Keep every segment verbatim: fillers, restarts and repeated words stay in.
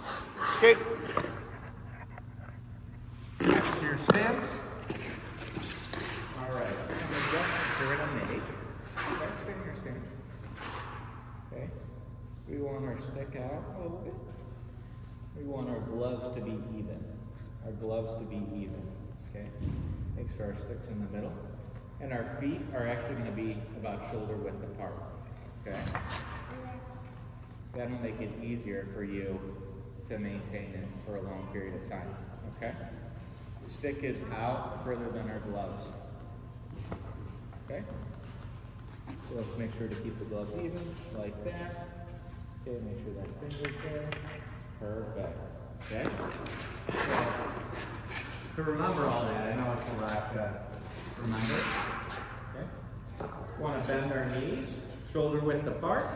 Okay. Switch to your stance. All right. Some adjustments we're gonna make. Okay, stay in your stance. Okay. We want our stick out a little bit. We want our gloves to be even. Our gloves to be even. Okay. Make sure our stick's in the middle. And our feet are actually going to be about shoulder width apart. Okay? That'll make it easier for you to maintain it for a long period of time. Okay? The stick is out further than our gloves. Okay? So let's make sure to keep the gloves even, like that. Okay, make sure that finger's there. Perfect. Okay? So, to remember all that, I know it's a lot to remember. Okay? Want to bend our knees, shoulder width apart.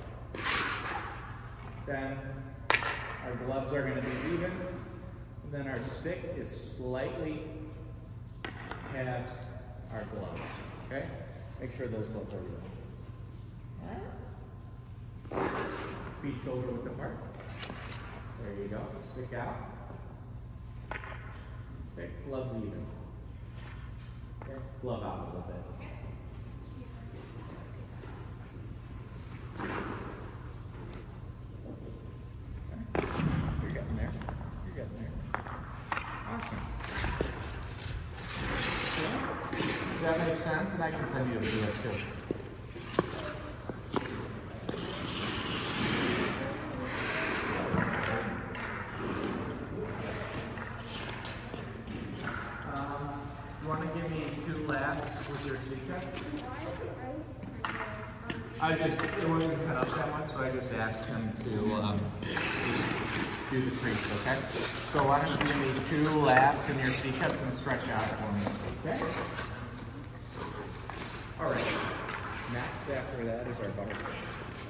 Then our gloves are going to be even. Then our stick is slightly past our gloves. Okay? Make sure those gloves are even. All right? Feet shoulder width apart. There you go. Stick out. Okay, gloves even. Okay, glove out a little bit. Okay. You're getting there. You're getting there. Awesome. Okay. Does that make sense? And I can send you a video too. I just, it wasn't cut up that much, so I just asked him to um, just do the crease, okay? So why don't you give me two laps in your C-cups and stretch out for me, okay? All right, next after that is our butterfly.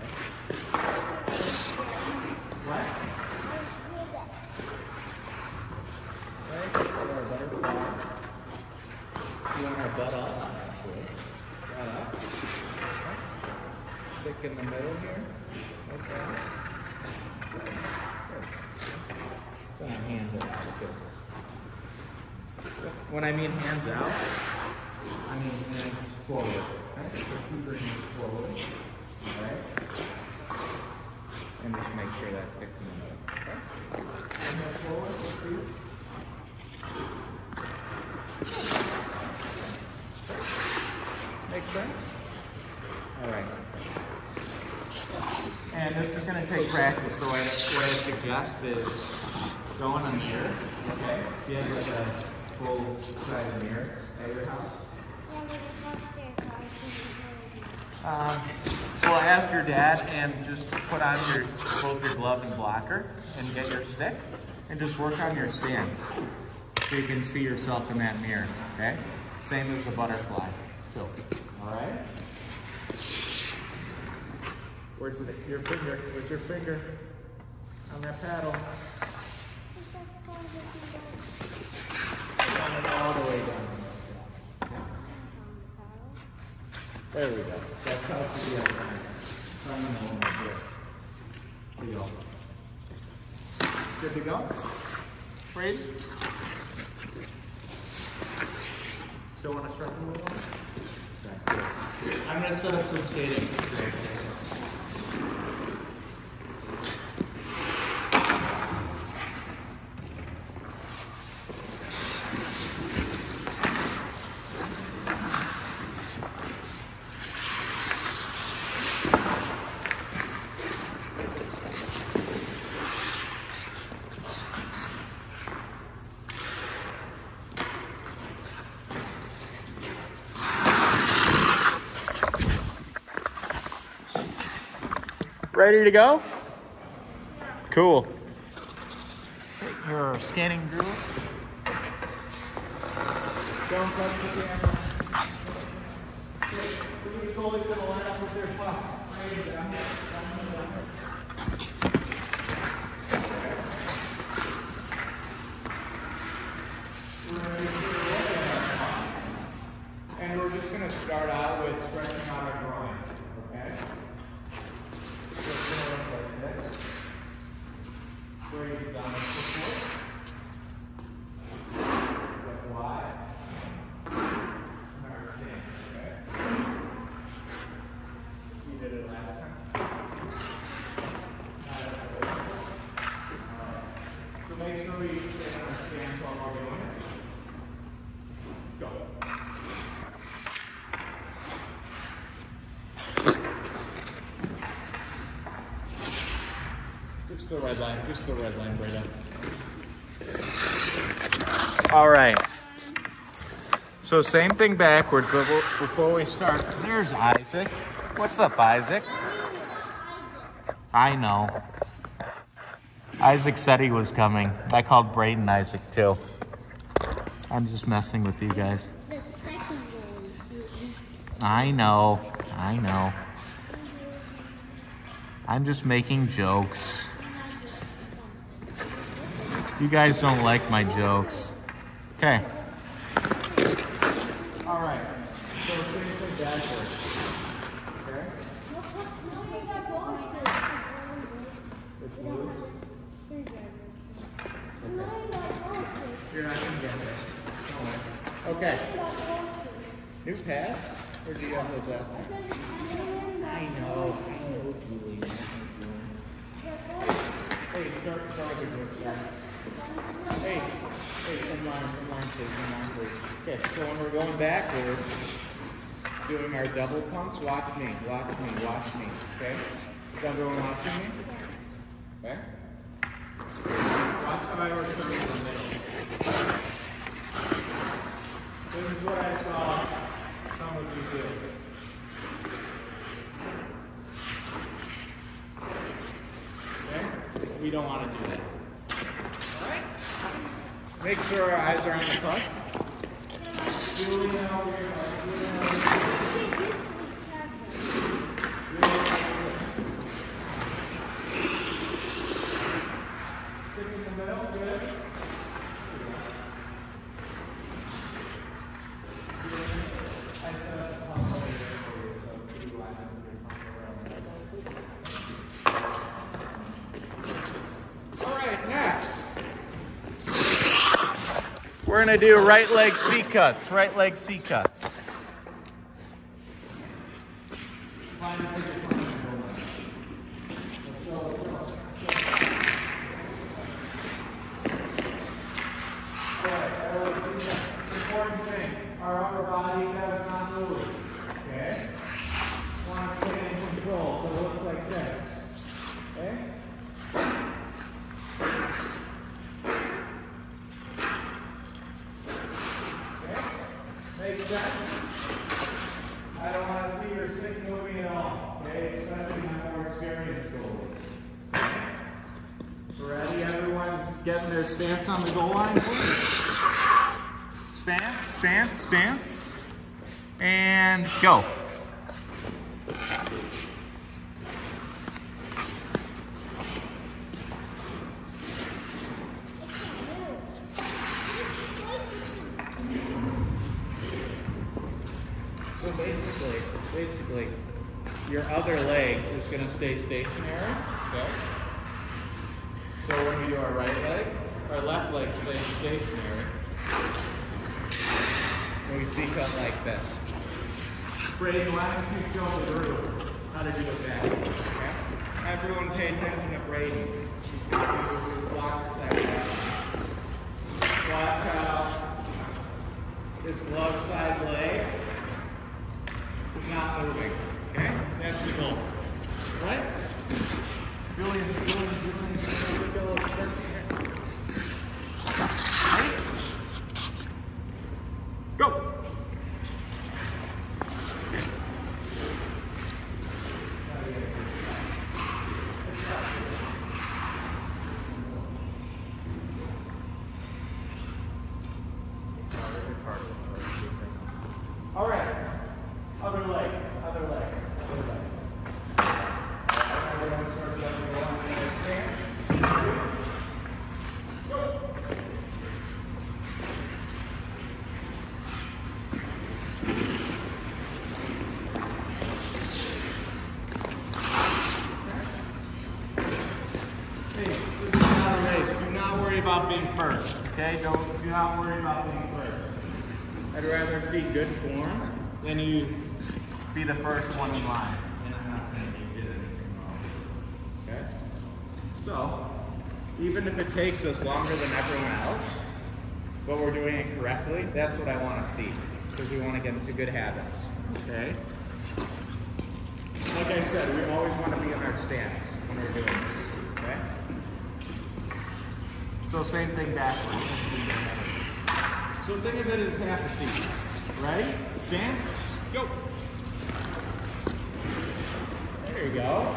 Okay? What? Okay, so our butterfly. You want our butt up, actually. Butt up. Stick in the middle here. Okay. Good. Good. Put our hands out too. When I mean hands out, I mean hands forward. Okay? So keep your hands forward. Alright? And just make sure that sticks in the middle. Okay? Hands forward, let's see. Make sense? Alright. And this is going to take practice, so I, what I suggest is go in a mirror, okay? If you have like a full-size mirror at your house. Um, so ask your dad and just put on your both your glove and blocker and get your stick and just work on your stance so you can see yourself in that mirror, okay? Same as the butterfly. So, all right? Where's the, your finger? Where's your finger? On that paddle. Down it all the way down. There we go. That's how it should be up there. Turn the moment here. Here we go. Good to go? Freeze? Still want to stretch a little more? Okay. I'm going to set up some skating. Ready to go? Cool. You're scanning drills. Don't touch the camera. Somebody's holding to the line up with their puck. And we're just going to start out with stretching out our groin. Okay? So it's going to look like this. Where you've done it before. Get wide. Remember stance, okay? You did it last time. Alright. So make sure we stay on our stance while we're doing it. Go. Just the red line, just the red line, Breda. All right. So same thing backward before we start. There's Isaac. What's up, Isaac? I know. Isaac said he was coming. I called Braden Isaac too. I'm just messing with you guys. The second one. I know. I know. I'm just making jokes. You guys don't like my jokes. Okay. All right. So same thing backwards. Okay. It's loose. You're not gonna get there. Don't worry. Okay. New pass? Or do you have those last time? I know. I know, Julie. Hey, start, start with your sorry. Hey, hey, in line, in line, please, in line, please. Okay, so when we're going backwards, doing our double pumps, watch me, watch me, watch me, okay? Is everyone watching me? Okay? Watch how I return to the middle. This is what I saw some of you do. Okay? We don't want to do that. Alright? Make sure our eyes are on the puck. Julie, now we're Stick in the middle, good. I set up the pump over here for you, so you line up with your pump around. Alright, next. We're going to do right leg C cuts, right leg C cuts. Important thing, our upper body does not move. Okay? Want to stay in control, so it looks like this. Okay? Makes sense? I don't want to see your stick moving at all, okay? Especially my more experienced goalies. Ready, everyone getting their stance on the goal line, please? Stance, stance, stance. And go. So basically, basically, your other leg is going to stay stationary, okay? So when we do our right leg, our left leg stays stationary. And we C-cut like this. Braden, why don't you show the group how to do it back, okay? Everyone pay attention to Braden. She's going to do his blocker side. Watch how his glove side leg is not moving, okay? That's the goal, right? Julian, Julian, Julian, here we go, let's start here. Ready? Go! All right, other leg, other leg. about being first, okay? Don't, do not worry about being first. I'd rather see good form than you be the first one in line. And I'm not saying you did anything wrong. Okay? So, even if it takes us longer than everyone else, but we're doing it correctly, that's what I want to see. Because we want to get into good habits. Okay? Like I said, we always want to be in our stance when we're doing this. Okay? So same thing backwards. So think of it as half a seat. Ready? Stance. Go. There you go.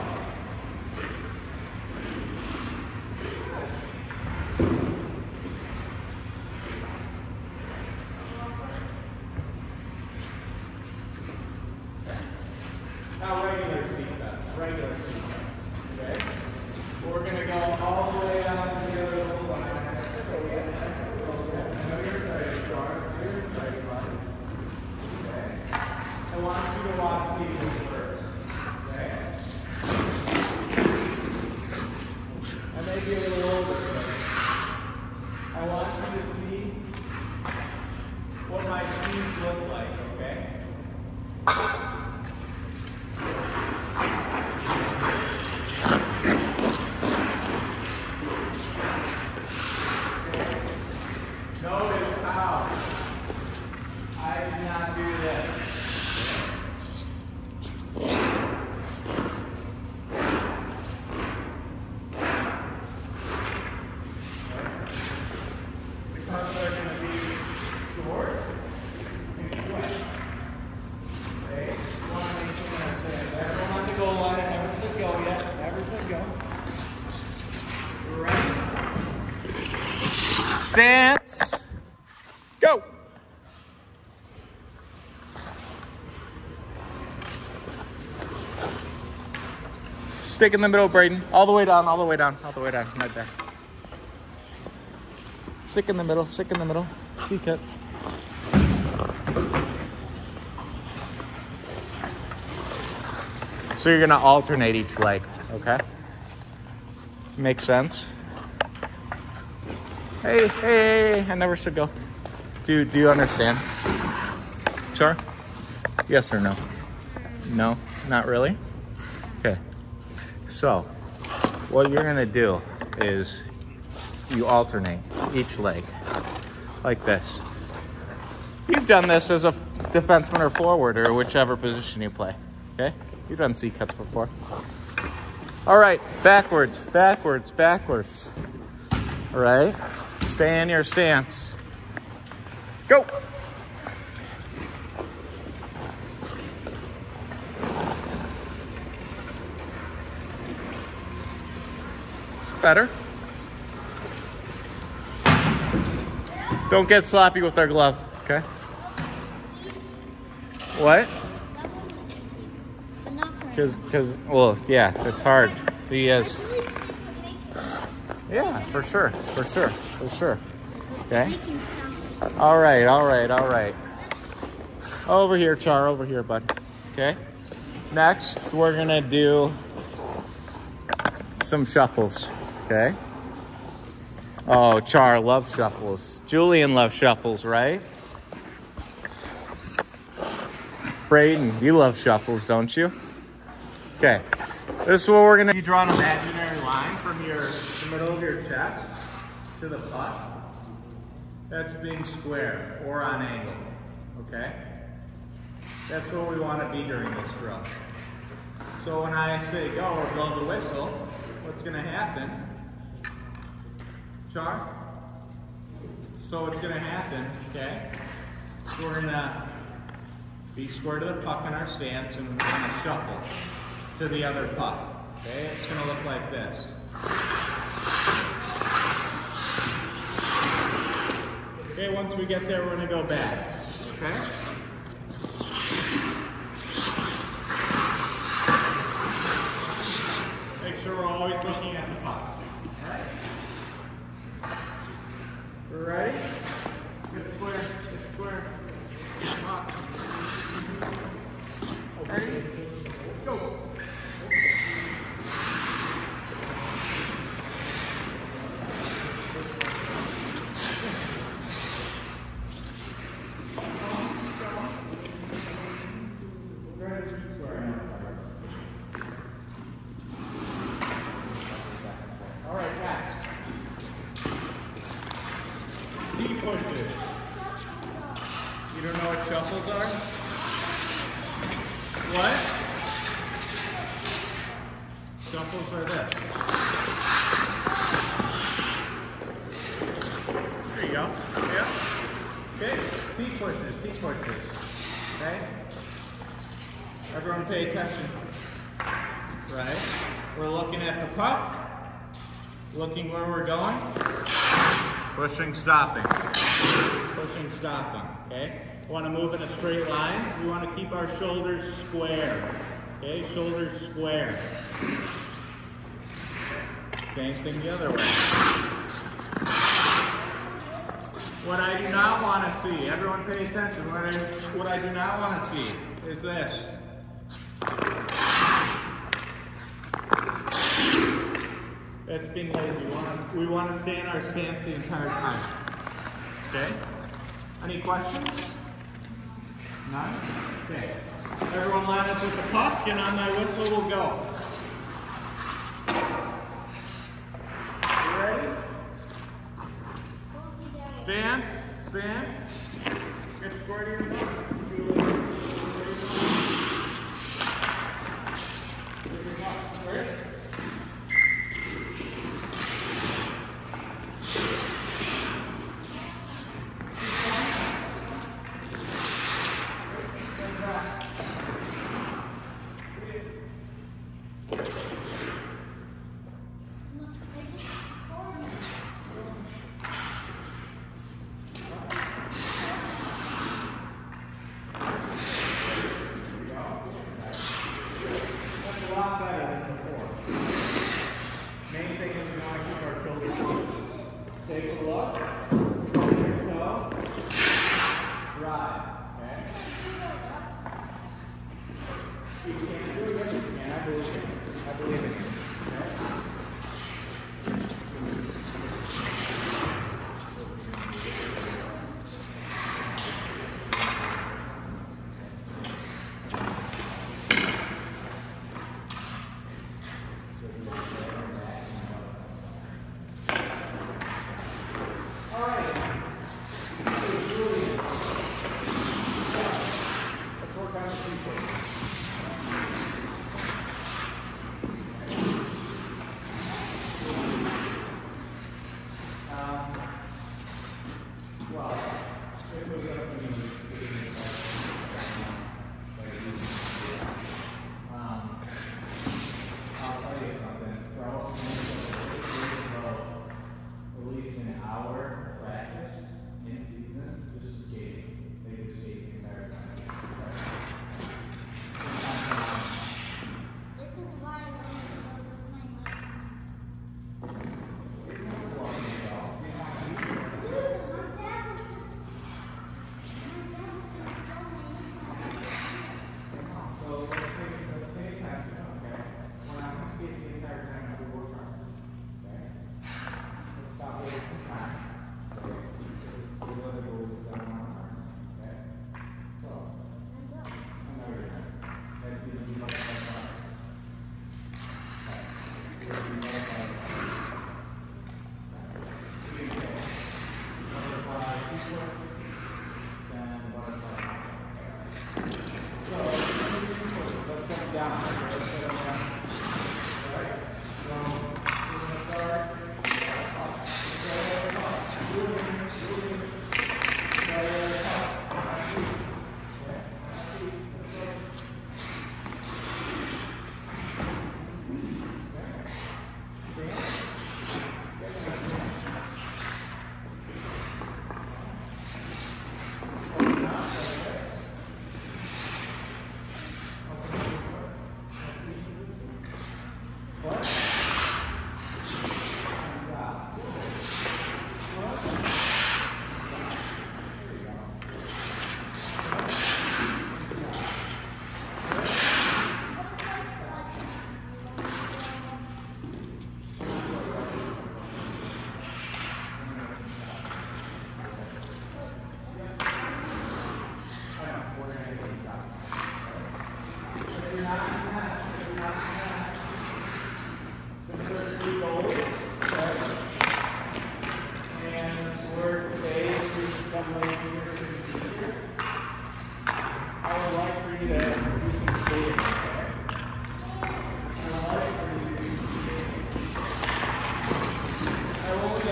Now regular seatbelts, regular seatbelts, okay? We're gonna go all the way down to the other little line. I know you're excited, John. You're excited, buddy. Okay? I want you to watch me first, okay? I may be a little older, but I want you to see what my C's look like, okay? Notice how I do not do this. The cuts are going to be short and quick. Okay? One thing I'm saying, everyone on the goal line, never said go yet. Never said go. Ready? Stance. Go! Stick in the middle, Braden. All the way down, all the way down, all the way down. Right there. Stick in the middle, stick in the middle. C-cut. So you're gonna alternate each leg, okay? Makes sense? Hey, hey, I never said go. Do, do you understand? Char? Yes or no? No, not really? Okay. So, what you're gonna do is you alternate each leg like this. You've done this as a defenseman or forward or whichever position you play, okay? You've done C-cuts before. All right, backwards, backwards, backwards. All right, stay in your stance. Go. It's better. Don't get sloppy with our glove, okay? What? Because, because, well, yeah, it's hard. He has, yeah, for sure, for sure, for sure. Okay. All right, all right, all right. Over here, Char, over here, bud. Okay. Next, we're gonna do some shuffles. Okay. Oh, Char loves shuffles. Julian loves shuffles, right? Braden, you love shuffles, don't you? Okay. This is what we're gonna. You draw an imaginary line from your the middle of your chest to the puck. That's being square or on angle, okay? That's what we want to be during this drill. So when I say go or blow the whistle, what's going to happen? Char? So what's going to happen, okay? So we're going to be square to the puck in our stance and we're going to shuffle to the other puck, okay? It's going to look like this. Okay, once we get there, we're going to go back, okay? Make sure we're always looking at the pucks, all right? We're ready? Get square, get square, puck. Ready? Go. pushes. You don't know what shuffles are? What? Shuffles are this. There you go. Yeah. Okay. T pushes, T pushes. Okay? Everyone pay attention. Right? We're looking at the puck. Looking where we're going. Pushing, stopping. Pushing, stopping. Okay? We want to move in a straight line. We want to keep our shoulders square. Okay? Shoulders square. Same thing the other way. What I do not want to see, everyone pay attention, what I, what I do not want to see is this. That's being lazy. We want to, we want to stay in our stance the entire time. Okay? Any questions? None? Okay. Everyone line up with the puck, and on my whistle we'll go. You ready? Stance, stance. Get square to your butt. Ready?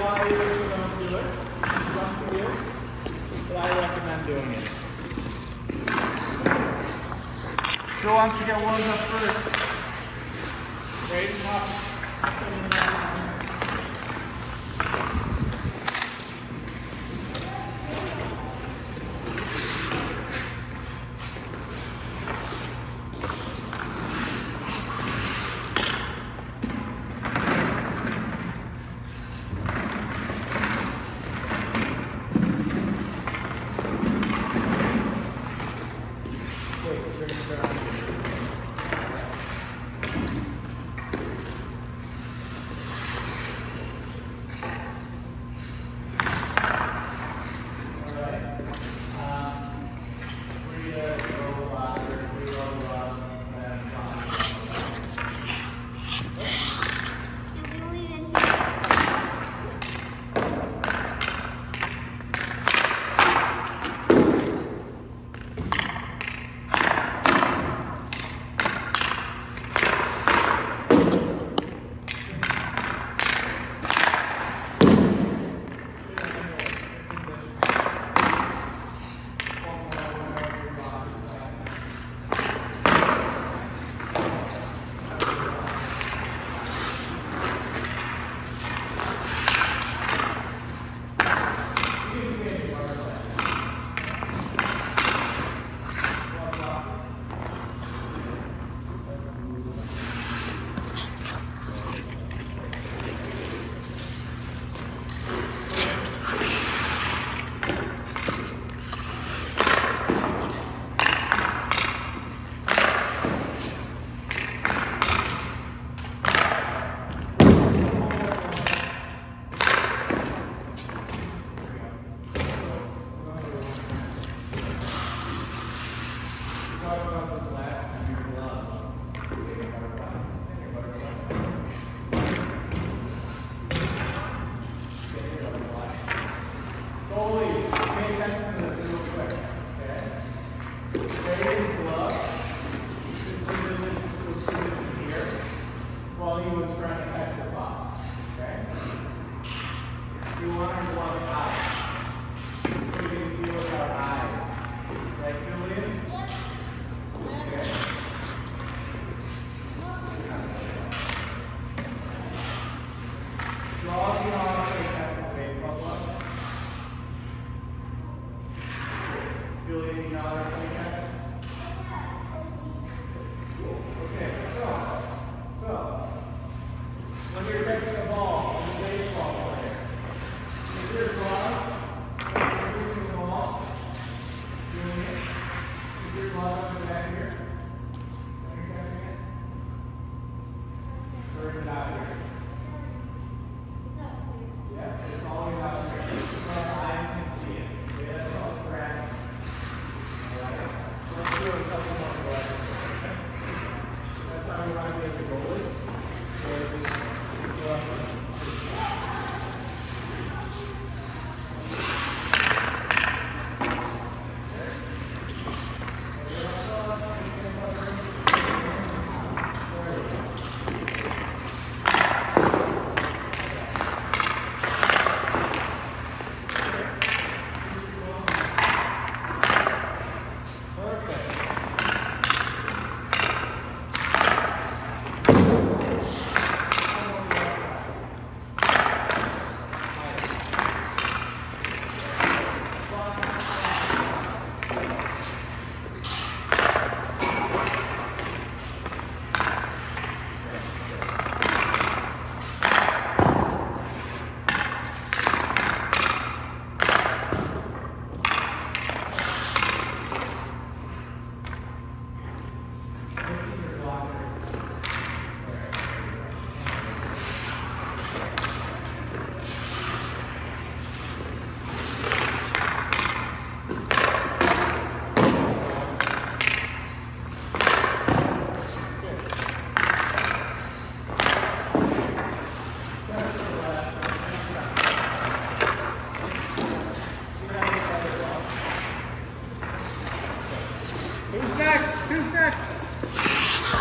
tell you if you don't do it. It's up to you. But I recommend doing it. So who wants to get warmed up first? Ready to pop.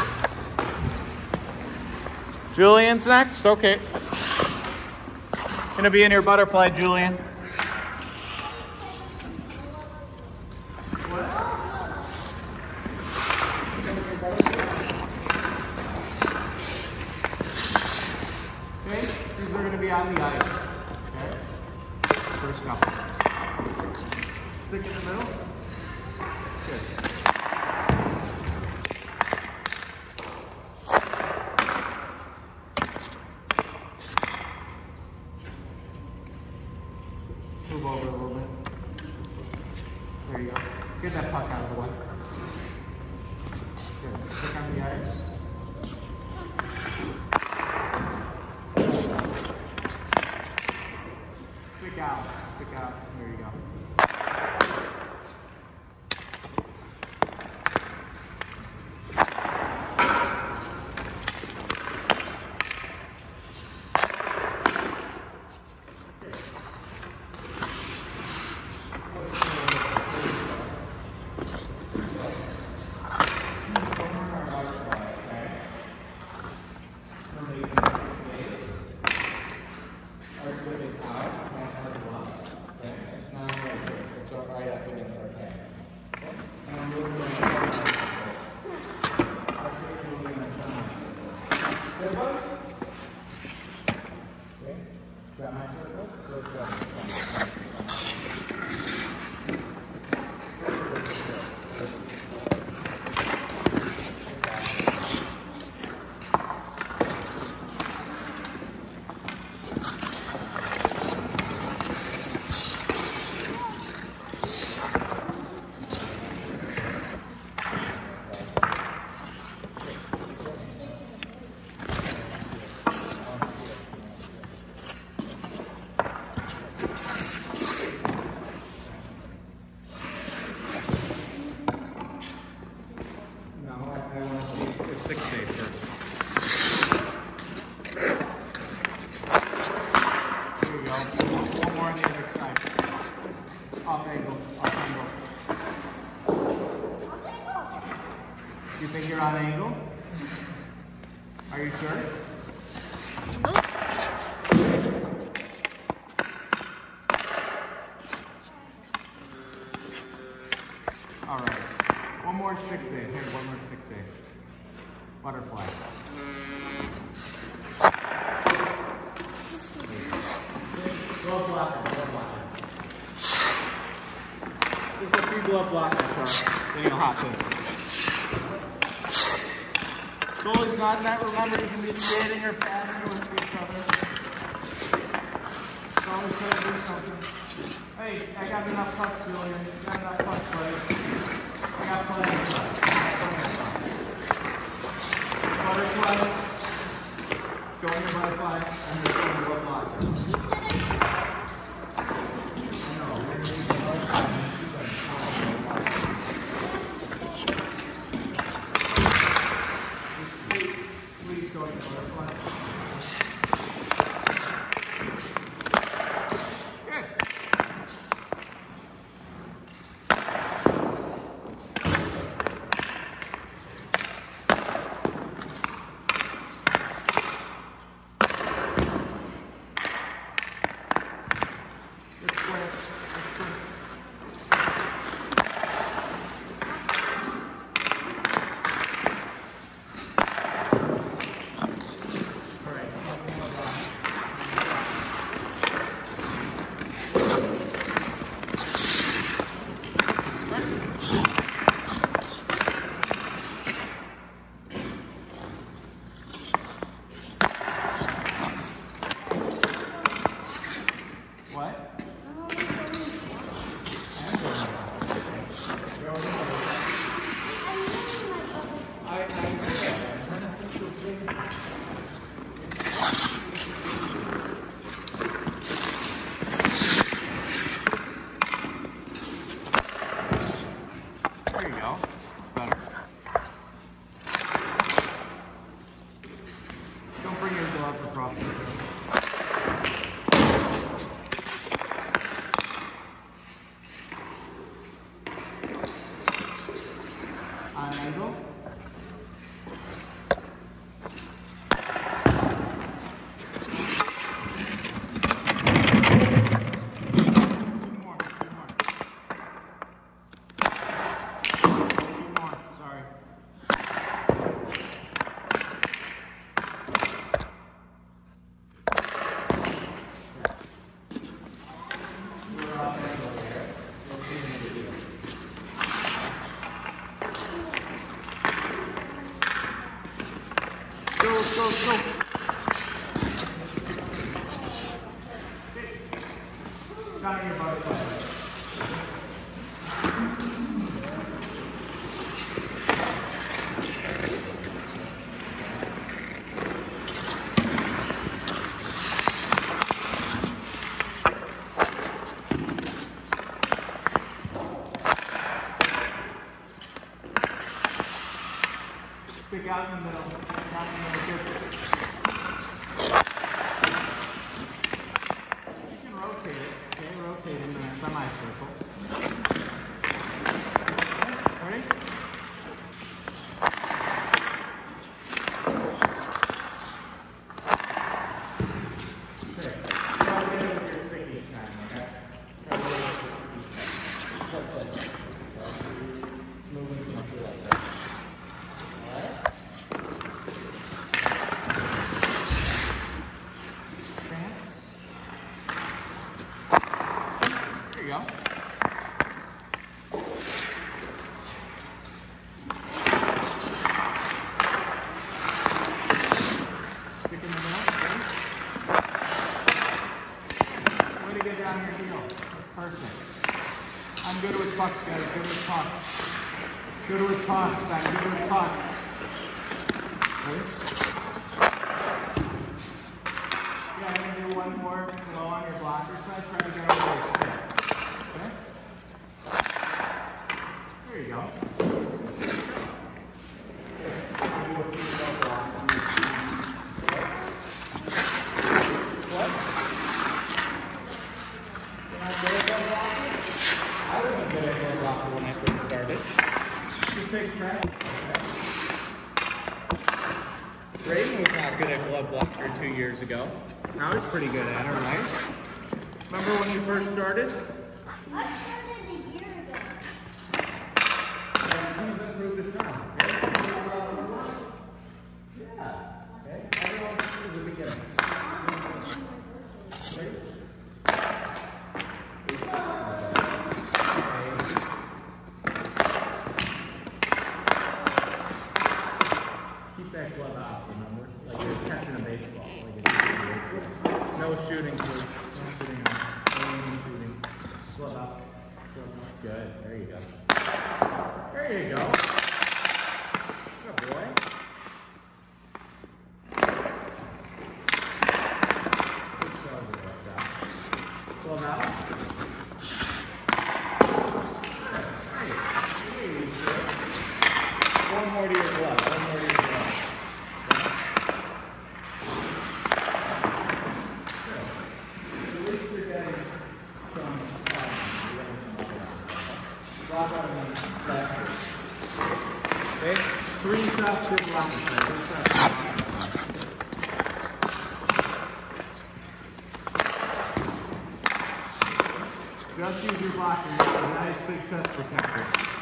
Julian's next? Okay. Gonna be in your butterfly, Julian. What? Okay, these are gonna be on the ice. Okay? First couple. Stick in the middle. Good. Move over a little bit. There you go. Get that puck out of the way. Good. Stick on the ice. Stick out. Stick out. There you go. You think you're on angle? Are you sure? All right. One more six eight. Hey, one more six eight. Butterfly. Glove blocker. Glove blocker. Just a few glove blockers. Then you'll hot this. Goalie's not net. Remember, you can be skating or passing with each other. It's always trying to do something. Hey, I got enough pucks, Julian. I got enough pucks, buddy. I got plenty of pucks. Butterfly. Go in your butterfly. And just go in your block. I know. We're going to need the butterfly. Please go in the butterfly. There you go. Better. Don't bring your glove across the room. kind of your butterfly. Stick out in the middle. Stick out in the middle. You can rotate it. Okay, rotate into a semicircle. Ready? Okay. Try to get it with your stick each time, okay? Try to get it with your stick each time. It's moving something like that. Alright? Stance. There you go. Stick in the middle. Okay? Way to get down your heel. That's perfect. I'm good with pucks, guys. Good with pucks. Good with pucks. I'm good with pucks. Ready? Yeah, I'm going to do one more low on your blocker side. Try to get over your spin. Okay? There you go. What? You're not good at that blocker? I wasn't good at that blocker when I first started. Just take practice. Brayden was not good at glove blocker two years ago. Now he's pretty good at it, right? Remember when you first started? I started a year ago. He's improved his time. Okay? Yeah. Okay? Everyone is a beginner. Ready? Keep that glove out, remember? Like you're catching a baseball. Like it's no shooting, please. No shooting. No shooting. Glove out. Glove out. Good. There you go. There you go. Good boy. Good shoulder like that. Glove out. Good. Hey. One more to your glove. One more to your glove. Okay, three steps to the left side. Three steps to the left side. Just use your blocker. You have a nice big chest protector.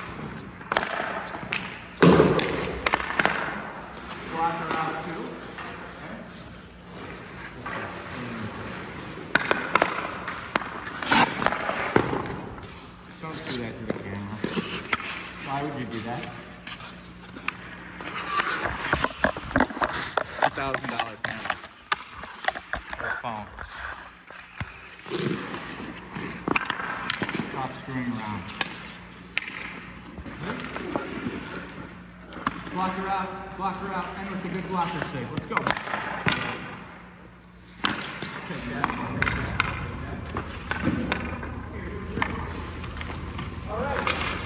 Blocker out too. Don't do that to the camera. Why would you do that? two thousand dollar camera. Or phone. Stop screwing around. Blocker out, blocker out, and with the good blocker save. Let's go. Take that. All right.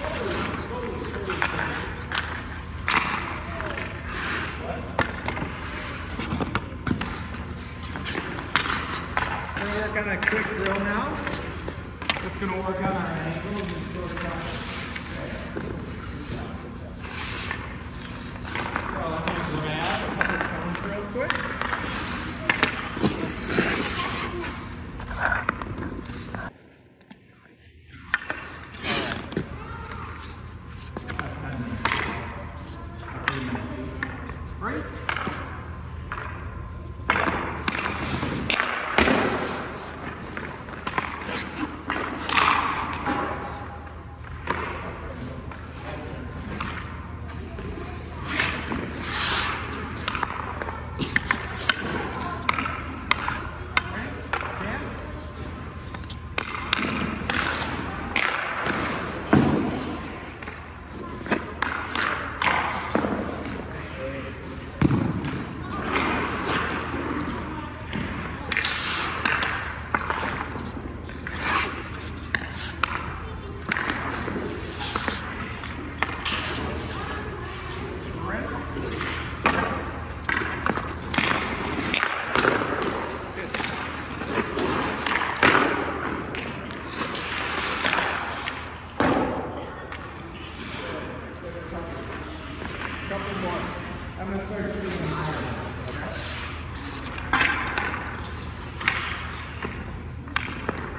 We're going to work on a quick drill now. It's going to work on our ankles and short shot. So I'm going to grab a couple cones real quick. Right?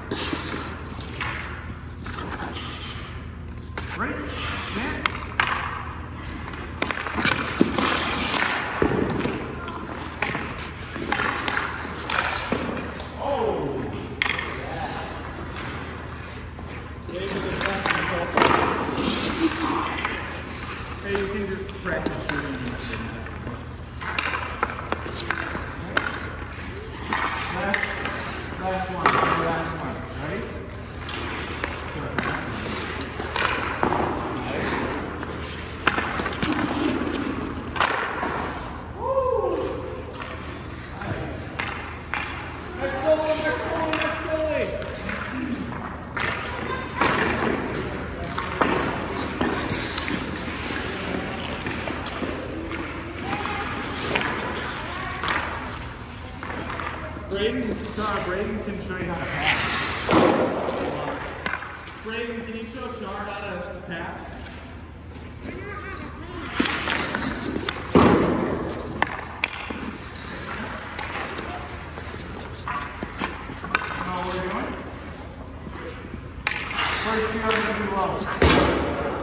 Ready? Stand. Oh! Yeah. Save for the fast result. Hey, you can just practice shooting in that. Last, last one. Last one. Ready? Braden, Char, Braden can show you how to pass. Braden, can you show Char how to pass? Know what we're doing? First two are going to be low.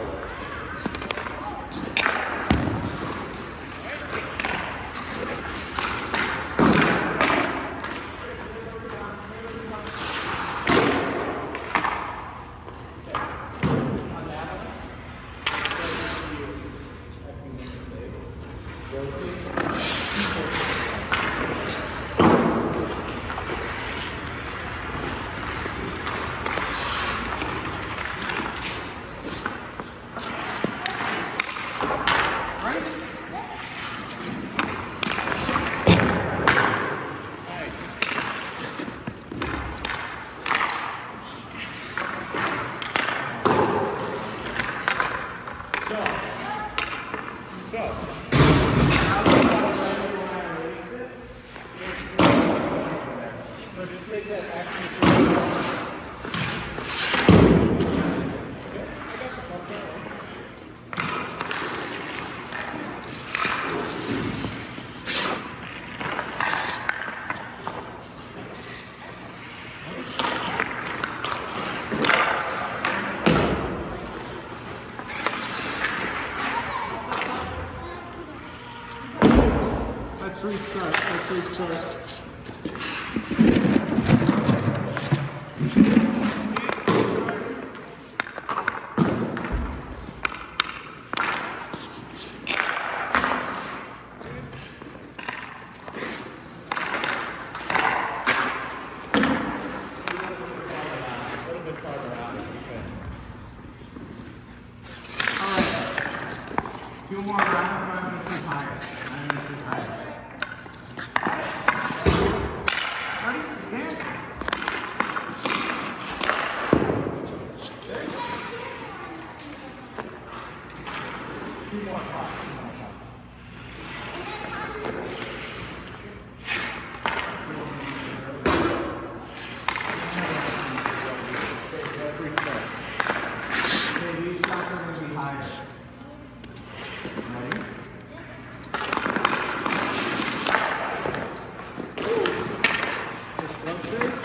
Let's restart. Let's restart. Two more rounds, I'm going to shoot higher. I'm going to shoot higher. Ready? Stand. Two more shots. Okay, these shots are going to be higher. Ready? Just one safe.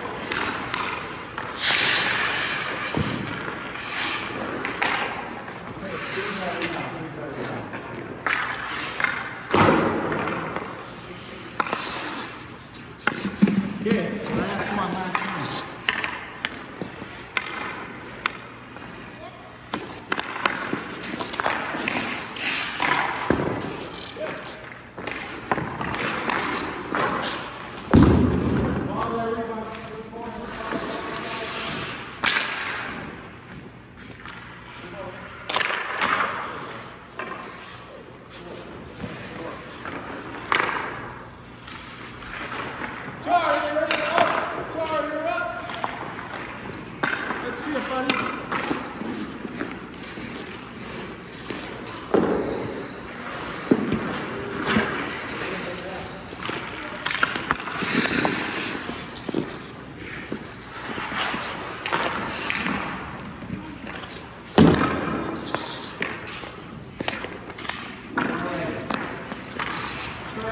Okay, last one, last one. See you, buddy.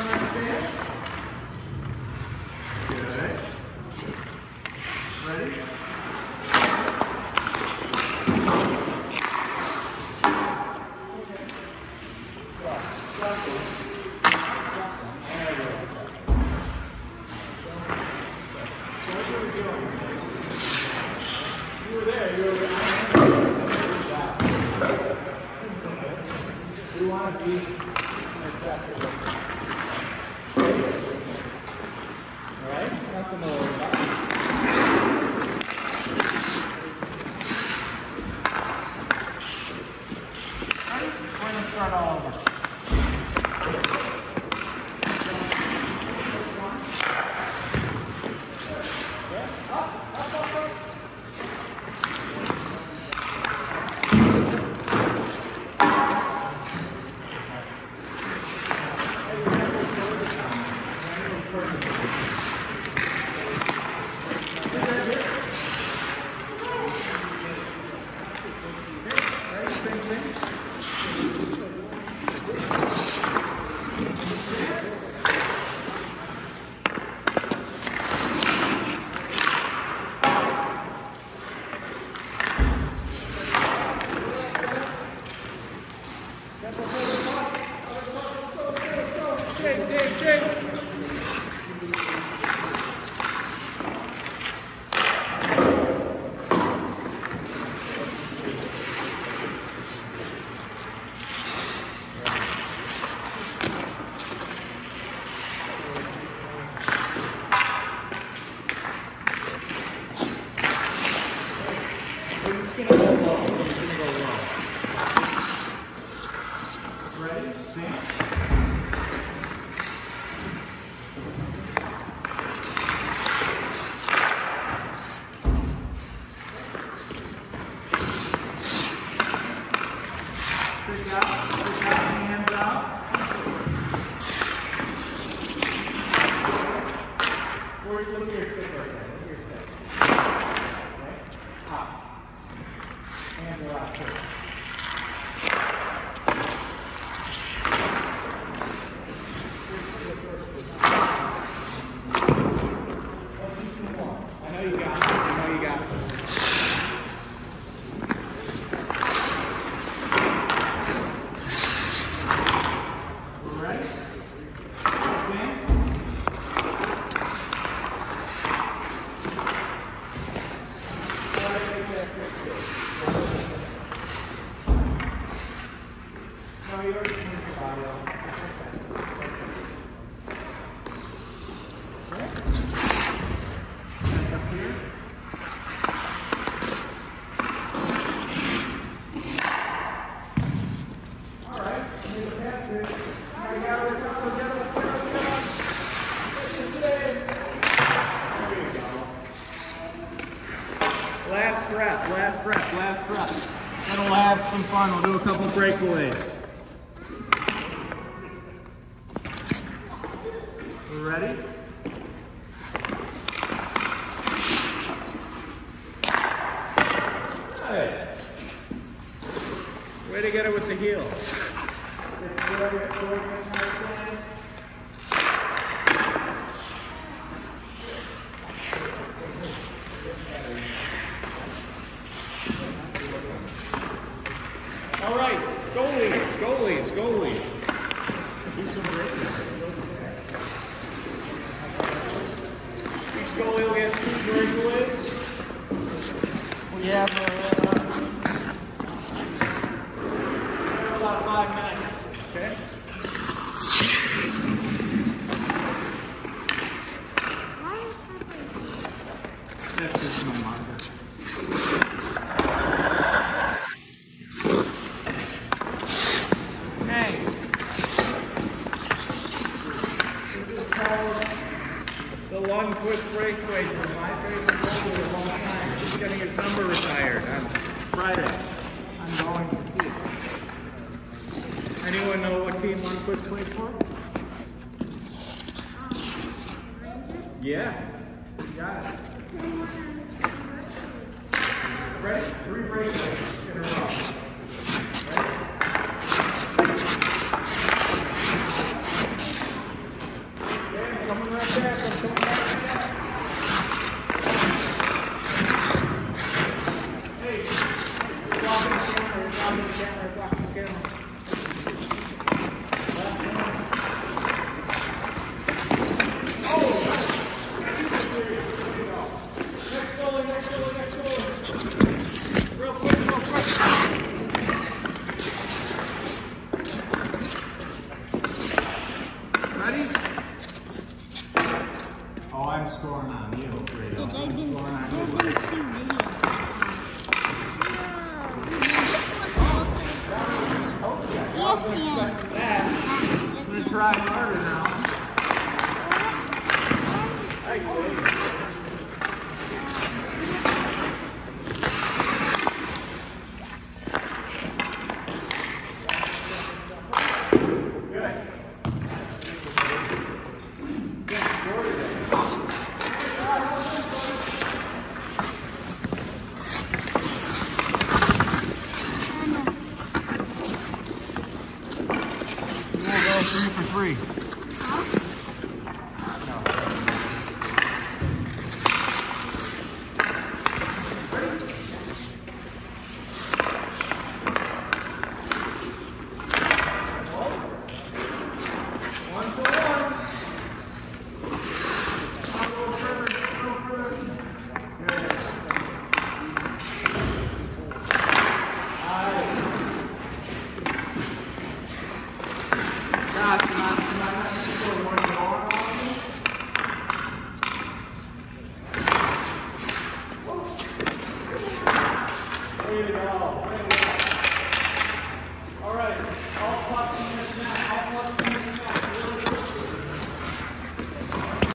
Good. Ready? We want to be receptive. Alright? Nothing to worry about. Alright, we're going to start all over. Last rep, last rep, last rep. Then we'll have some fun. We'll do a couple breakaways. We ready? Good. Way to get it with the heel. All right, goalies, goalies, goalies. Do some breakaways. Each goalie will get two breakaways. We have uh, about five minutes. Okay. That's just my marker. The long twist breakaway from my favorite goalie of all time. He's getting his number retired on Friday. I'm going to see it. Anyone know what team Long Twist plays for? Yeah. You got it. Ready? Three breakaways in a row. Ready? Coming right back, I'm coming right back. Way to go. Way to